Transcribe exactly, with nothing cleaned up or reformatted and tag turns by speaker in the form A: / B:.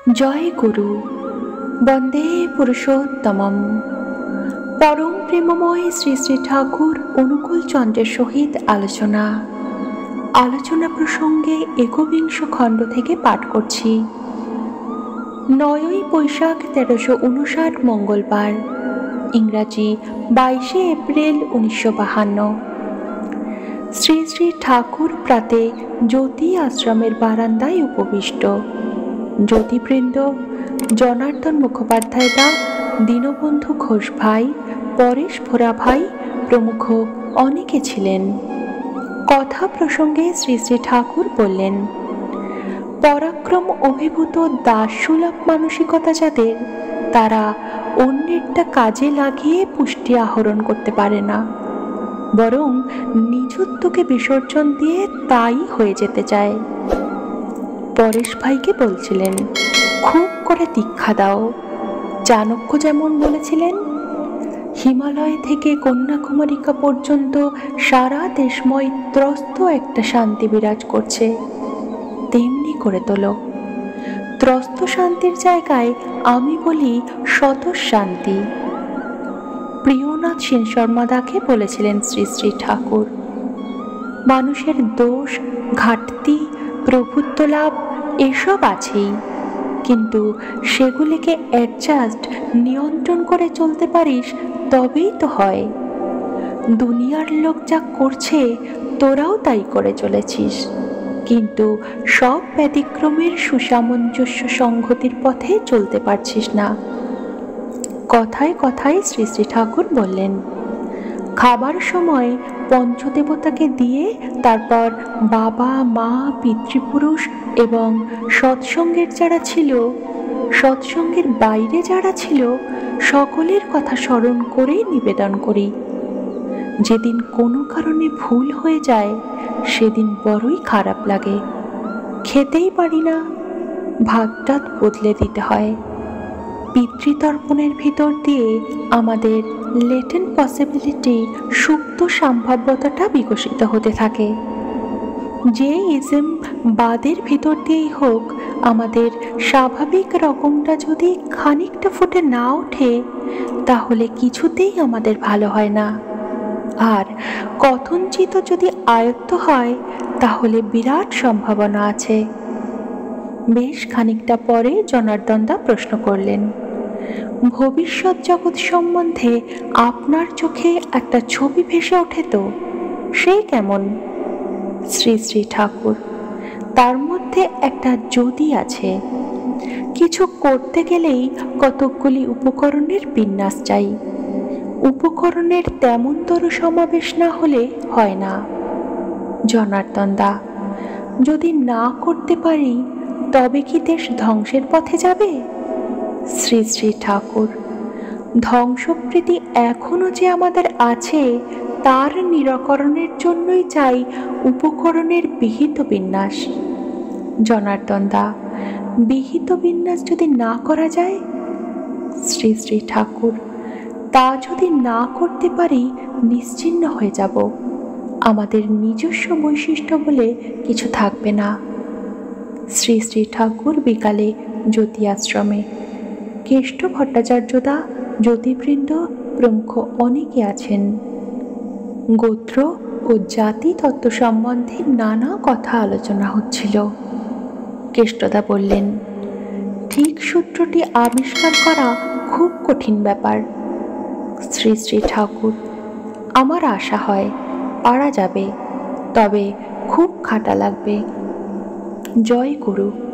A: জয় গুরু বন্দে পুরুষোত্তমম। পরম প্রেমময় শ্রী শ্রী ঠাকুর অনুকূল চন্দ্রের সহিত আলোচনা আলোচনা প্রসঙ্গে একবিংশ খণ্ড থেকে পাঠ করছি। নয়ই বৈশাখ তেরোশো উনষাট মঙ্গলবার, ইংরাজি বাইশে এপ্রিল উনিশশো বাহান্ন। শ্রী শ্রী ঠাকুর প্রাতে জ্যোতি আশ্রমের বারান্দায় উপবিষ্ট। জ্যোতিবৃন্দ, জনার্দন মুখোপাধ্যায় দা, দীনবন্ধু ঘোষ ভাই, পরেশ ভোরা ভাই প্রমুখ অনেকে ছিলেন। কথা প্রসঙ্গে শ্রী শ্রী ঠাকুর বললেন, পরাক্রম অভিভূত দাসসুলভ মানসিকতা যাদের, তারা অন্যেরটা কাজে লাগিয়ে পুষ্টি আহরণ করতে পারে না, বরং নিজত্বকে বিসর্জন দিয়ে তাই হয়ে যেতে চায়। পরেশ ভাইকে বলছিলেন, খুব করে দীক্ষা দাও। চাণক্য যেমন বলেছিলেন, হিমালয় থেকে কন্যাকুমারিকা পর্যন্ত সারা দেশময় ত্রস্ত একটা শান্তি বিরাজ করছে, তেমনি করে তোলো। ত্রস্ত শান্তির জায়গায় আমি বলি শত শান্তি। প্রিয়নাথ সেন শর্মাদাকে বলেছিলেন শ্রী শ্রী ঠাকুর, মানুষের দোষ, ঘাটতি, প্রভুত্ব লাভ এসব আছেই, কিন্তু সেগুলিকে অ্যাডজাস্ট, নিয়ন্ত্রণ করে চলতে পারিস তবেই তো হয়। দুনিয়ার লোক যা করছে তোরাও তাই করে চলেছিস, কিন্তু সব ব্যতিক্রমের সুসামঞ্জস্য সংহতির পথে চলতে পারছিস না। কথায় কথায় শ্রী শ্রী ঠাকুর বললেন, খাবার সময় পঞ্চদেবতাকে দিয়ে তারপর বাবা মা পিতৃপুরুষ এবং সৎসঙ্গের যারা ছিল, সৎসঙ্গের বাইরে যারা ছিল, সকলের কথা স্মরণ করে নিবেদন করি। যেদিন কোনো কারণে ভুল হয়ে যায় সেদিন বড়ই খারাপ লাগে, খেতেই পারি না, ভাতটা বদলে দিতে হয়। পিতৃতর্পণের ভিতর দিয়ে আমাদের লেটেন্ট পসিবিলিটি, সুপ্ত সম্ভাব্যতাটা বিকশিত হতে থাকে। যে ইজম বাদের ভিতর দিয়েই হোক, আমাদের স্বাভাবিক রকমটা যদি খানিকটা ফুটে না ওঠে, তাহলে কিছুতেই আমাদের ভালো হয় না। আর কথঞ্চিত যদি আয়ত্ত হয়, তাহলে বিরাট সম্ভাবনা আছে। বেশ খানিকটা পরে জনার্দনদা প্রশ্ন করলেন, ভবিষ্যৎ জগৎ সম্বন্ধে আপনার চোখে একটা ছবি ভেসে ওঠে তো, সেই কেমন? শ্রী শ্রী ঠাকুর, তার মধ্যে একটা যদি আছে। কিছু করতে গেলেই কতকগুলি উপকরণের বিন্যাস চাই। উপকরণের তেমনতর সমাবেশ না হলে হয় না। জনার্দনদা, যদি না করতে পারি তবে কি দেশ ধ্বংসের পথে যাবে? শ্রী শ্রী ঠাকুর, ধ্বংসপ্রীতি এখনো যে আমাদের আছে, তার নিরাকরণের জন্যই চাই উপকরণের বিহিত বিন্যাস। জনার্দনদা, বিহিত বিন্যাস যদি না করা যায়? শ্রী শ্রী ঠাকুর, তা যদি না করতে পারি নিশ্চিহ্ন হয়ে যাব, আমাদের নিজস্ব বৈশিষ্ট্য বলে কিছু থাকবে না। শ্রী শ্রী ঠাকুর বিকালে জ্যোতি আশ্রমে। কেষ্ট ভট্টাচার্যদা, জ্যোতিবৃন্দ প্রমুখ অনেকে আছেন। গোত্র ও জাতি তত্ত্ব সম্বন্ধে নানা কথা আলোচনা হচ্ছিল। কেষ্টদা বললেন, ঠিক সূত্রটি আবিষ্কার করা খুব কঠিন ব্যাপার। শ্রী শ্রী ঠাকুর, আমার আশা হয় পারা যাবে, তবে খুব খাটা লাগবে। জয় গুরু।